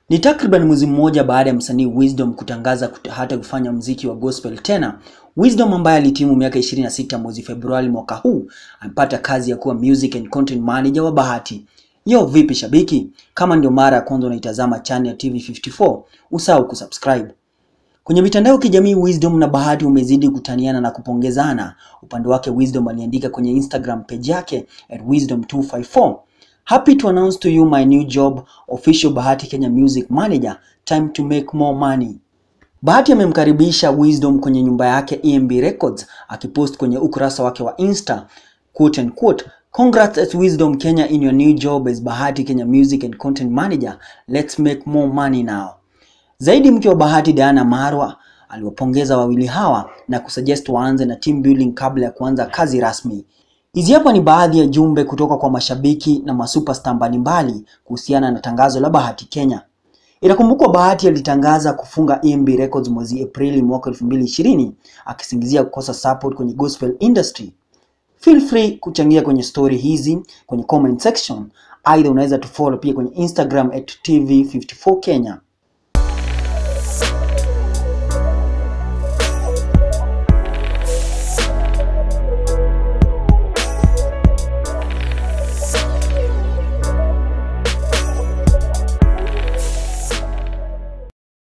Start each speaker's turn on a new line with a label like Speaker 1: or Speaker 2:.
Speaker 1: Ni takriban mwezi mmoja baada ya msanii Wisdom kutangaza hata kufanya muziki wa gospel tena. Wisdom ambaye alitimu miaka 26 mwezi Februari mwaka huu, amepata kazi ya kuwa music and content manager wa Bahati. Yo, vipi shabiki? Kama ndio mara ya kwanza unaitazama channel ya TV54, usahau kusubscribe. Kwenye mitandao ya kijamii, Wisdom na Bahati umezidi kutaniana na kupongezana. Upande wake Wisdom aliandika kwenye Instagram page yake @wisdom254, "Happy to announce to you my new job, official Bahati Kenya Music Manager, time to make more money." Bahati amemkaribisha Wisdom kwenye nyumba yake EMB Records, akipost kwenye ukurasa wake wa Insta, quote and quote, "Congrats at Wisdom Kenya in your new job as Bahati Kenya Music and Content Manager. Let's make more money now." Zaidi, mke wa Bahati Diana Marwa aliwapongeza wawili hawa na kusuggest waanze na team building kabla ya kuanza kazi rasmi. Hizi hapa ni baadhi ya jumbe kutoka kwa mashabiki na masuperstar mbalimbali kuhusiana na tangazo la Bahati Kenya. Inakumbukwa Bahati alitangaza kufunga EMB Records mwezi Aprili mwaka 2020 akisingizia kukosa support kwenye gospel industry. Feel free kuchangia kwenye story hizi kwenye comment section. Aidha unaweza tufollow pia kwenye Instagram @TV54Kenya.